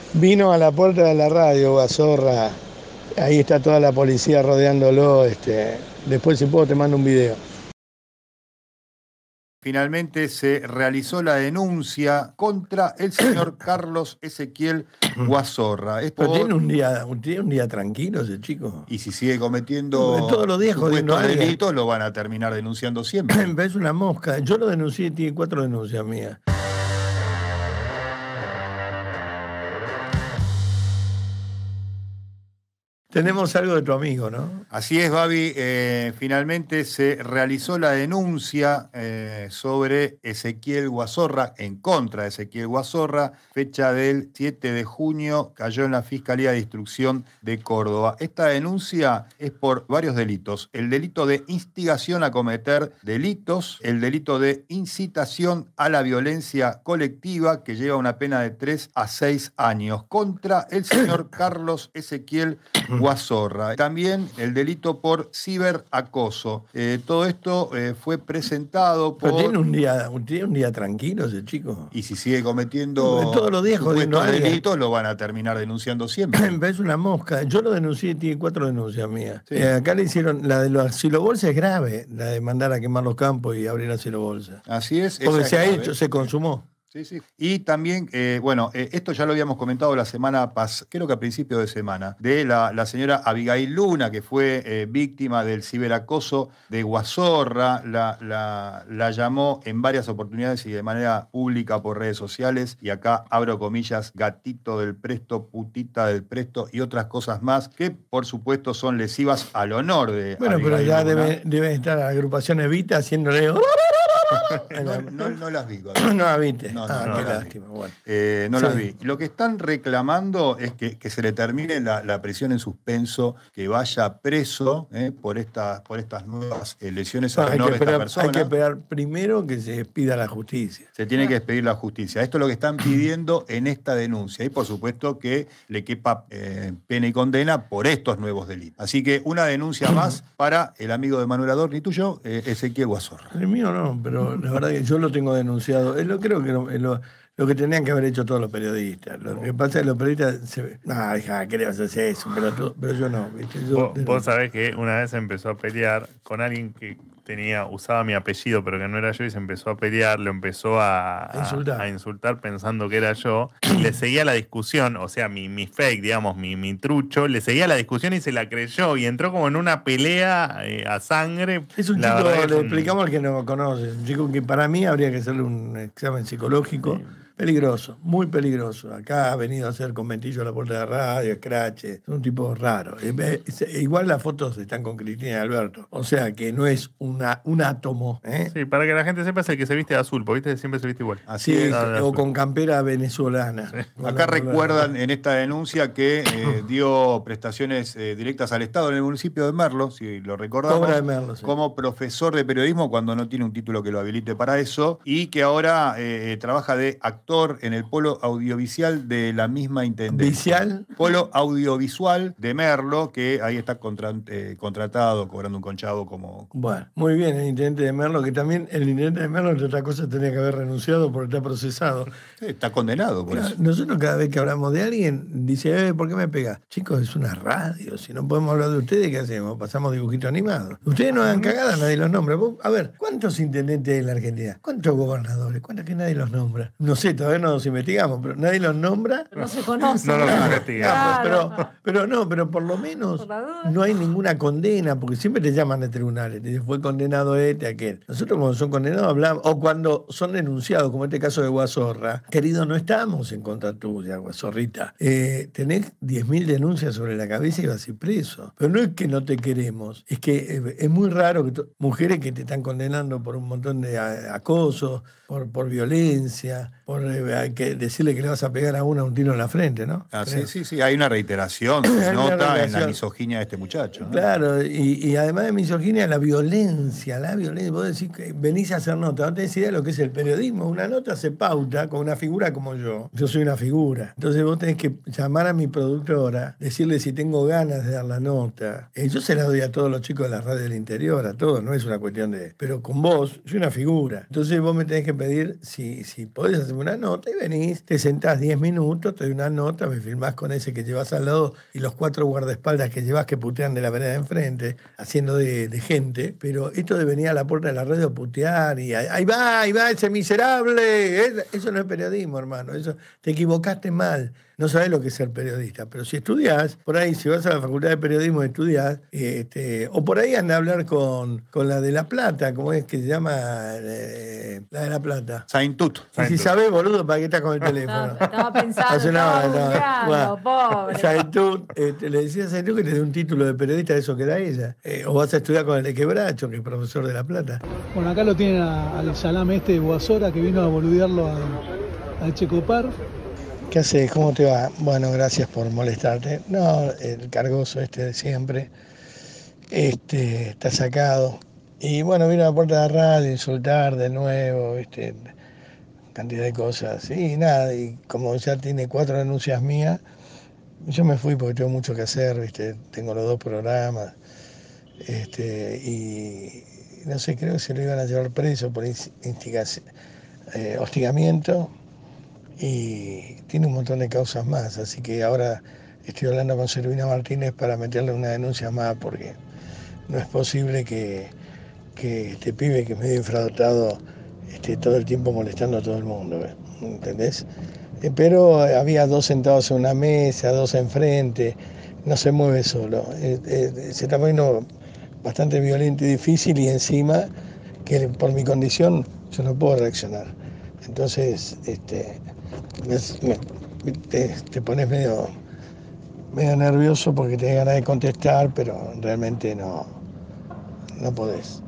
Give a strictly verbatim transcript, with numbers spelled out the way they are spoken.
Vino a la puerta de la radio, Bazorra. Ahí está toda la policía rodeándolo. Este, después, si puedo, te mando un video. Finalmente se realizó la denuncia contra el señor Carlos Ezequiel Guazorra. Es Pero por... tiene un día, un, tiene un día tranquilo ese chico. Y si sigue cometiendo todos los días jodiendo supuestos delitos, lo van a terminar denunciando siempre. Es una mosca. Yo lo denuncié y tiene cuatro denuncias mías. Tenemos algo de tu amigo, ¿no? Así es, Babi. Eh, finalmente se realizó la denuncia eh, sobre Ezequiel Guazorra, en contra de Ezequiel Guazorra, fecha del siete de junio, cayó en la Fiscalía de Instrucción de Córdoba. Esta denuncia es por varios delitos. El delito de instigación a cometer delitos, el delito de incitación a la violencia colectiva, que lleva una pena de tres a seis años, contra el señor Carlos Ezequiel Guazorra. También el delito por ciberacoso. Eh, todo esto eh, fue presentado por... Pero tiene un día, tiene un día tranquilo ese chico. Y si sigue cometiendo todos los días jodiendo delitos, lo van a terminar denunciando siempre. Es una mosca. Yo lo denuncié y tiene cuatro denuncias mías. Sí. Eh, acá le hicieron, la de los silobolsas es grave, la de mandar a quemar los campos y abrir la silobolsa. Así es. Porque se ha grave. hecho, se consumó. Sí, sí. Y también, eh, bueno, eh, esto ya lo habíamos comentado la semana pasada, creo que a principio de semana, de la, la señora Abigail Luna, que fue eh, víctima del ciberacoso de Guazorra, la, la, la llamó en varias oportunidades y de manera pública por redes sociales, y acá abro comillas, gatito del presto, putita del presto y otras cosas más, que por supuesto son lesivas al honor de Bueno, Abigail pero ya Luna. debe, debe estar la agrupación Evita haciéndole... No, no, no las vi. No las viste. No, no, ah, no qué las lástima. vi. Bueno. Eh, no Sí. las vi. Lo que están reclamando es que, que se le termine la, la prisión en suspenso, que vaya preso eh, por, esta, por estas nuevas eh, lesiones No, al hay, honor que de esta esperar, persona. hay que esperar primero que se pida la justicia. Se tiene que expedir la justicia. Esto es lo que están pidiendo en esta denuncia. Y por supuesto que le quepa eh, pena y condena por estos nuevos delitos. Así que una denuncia más para el amigo de Manuel Adorni tuyo, eh, Ezequiel Guazorra. El mío no, pero la verdad que yo lo tengo denunciado. Es lo, creo que lo, es lo, lo que tenían que haber hecho todos los periodistas. Lo que pasa es que los periodistas se... Ah, hija, ¿qué le vas a hacer eso? Pero, tú- pero yo no. ¿viste? Yo, Vos, vos sabés que una vez empezó a pelear con alguien que tenía, usaba mi apellido, pero que no era yo, y se empezó a pelear, lo empezó a, A insultar. a, a insultar pensando que era yo. Y le seguía la discusión, o sea, mi, mi fake, digamos, mi, mi trucho, le seguía la discusión y se la creyó. Y entró como en una pelea eh, a sangre. Es un La chico, verdad que le es un- explicamos al que no conoce, un chico que para mí habría que hacerle un examen psicológico. Sí. Peligroso, muy peligroso. Acá ha venido a hacer conventillo a la puerta de la radio, escrache. Es un tipo raro. Eh, eh, Igual las fotos están con Cristina y Alberto. O sea que no es una, un átomo. ¿eh? Sí, para que la gente sepa, es el que se viste de azul, porque viste, siempre se viste igual. Así Sí, es. Ah, de o azul. con campera venezolana. Acá recuerdan en esta denuncia que eh, dio prestaciones eh, directas al Estado en el municipio de Merlo, si lo recordamos, Cobra de Merlo, sí. como profesor de periodismo cuando no tiene un título que lo habilite para eso, y que ahora eh, trabaja de actor en el polo audiovisual de la misma intendencia. Vicial. Polo audiovisual de Merlo, que ahí está contra- eh, contratado, cobrando un conchavo como... Bueno, muy bien, el intendente de Merlo, que también el intendente de Merlo, entre otras cosas, tenía que haber renunciado porque está procesado. Eh, está condenado por Claro, eso. nosotros cada vez que hablamos de alguien, dice, eh, ¿por qué me pega? Chicos, es una radio, si no podemos hablar de ustedes, ¿qué hacemos? Pasamos dibujitos animados. Ustedes no hagan cagadas, nadie los nombra. Vos, a ver, ¿cuántos intendentes hay en la Argentina? ¿Cuántos gobernadores? ¿Cuántos que nadie los nombra? No sé, todavía no los investigamos, pero nadie los nombra. No se conoce. No lo Claro. investiga. Ah, Claro. pero, pero no, pero por lo menos Por la duda. no hay ninguna condena, porque siempre te llaman de tribunales, te dicen, fue condenado este, aquel. Nosotros cuando son condenados hablamos, o cuando son denunciados, como este caso de Guazorra, querido, no estamos en contra tuya, Guazorrita. Eh, tenés diez mil denuncias sobre la cabeza y vas a ir preso. Pero no es que no te queremos, es que eh, es muy raro que to- mujeres que te están condenando por un montón de a- acoso, por, por violencia, por eh, hay que decirle que le vas a pegar a una un tiro en la frente, ¿no? Ah, sí, Creo. sí, sí, hay una reiteración, se Hay una nota en la reiteración. misoginia de este muchacho, ¿no? Claro, y, y además de misoginia, la violencia, la violencia. Vos decís que venís a hacer nota, no tenés idea de lo que es el periodismo. Una nota se pauta con una figura como yo. Yo soy una figura. Entonces vos tenés que llamar a mi productora, decirle si tengo ganas de dar la nota. Eh, yo se la doy a todos los chicos de la radio del interior, a todos, no es una cuestión de... Pero con vos, soy una figura. Entonces vos me tenés que pedir si, si podés hacer escribir una nota y venís, te sentás diez minutos, te doy una nota, me filmás con ese que llevas al lado y los cuatro guardaespaldas que llevas que putean de la vereda de enfrente, haciendo de, de gente, pero esto de venir a la puerta de la radio a putear y ahí, ahí va, ahí va ese miserable, eso no es periodismo, hermano, eso te equivocaste mal. No sabés lo que es ser periodista, pero si estudiás, por ahí, si vas a la facultad de periodismo y estudiás, este, o por ahí anda a hablar con, con la de La Plata, ¿cómo es que se llama? Eh, la de La Plata. Saintut. Y si sabés, boludo, ¿para qué estás con el teléfono? No, estaba pensando, Hace una estaba hora, estaba- buscando, pobre. Saintut, este, le decía a Saintut que te dé un título de periodista de eso que da ella. Eh, o vas a estudiar con el de Quebracho, que es profesor de La Plata. Bueno, acá lo tienen a- al salame este de Guasora que vino a boludearlo a, a Checopar. ¿Qué haces? ¿Cómo te va? Bueno, gracias por molestarte. No, el cargoso este de siempre, este, está sacado. Y bueno, vino a la puerta de la radio, insultar de nuevo, ¿viste? Cantidad de cosas. Y nada, y como ya tiene cuatro denuncias mías, yo me fui porque tengo mucho que hacer, ¿viste? Tengo los dos programas. Este, y no sé, creo que se lo iban a llevar preso por instigación, eh, hostigamiento. Y tiene un montón de causas más, así que ahora estoy hablando con Silvina Martínez para meterle una denuncia más, porque no es posible que, que este pibe que es medio infradotado esté todo el tiempo molestando a todo el mundo, ¿entendés? Eh, Pero había dos sentados en una mesa, dos enfrente, no se mueve solo. Eh, eh, se está poniendo bastante violento y difícil, y encima que por mi condición yo no puedo reaccionar. Entonces, este, me- me- te, te pones medio, medio nervioso porque tenés ganas de contestar, pero realmente no, no podés.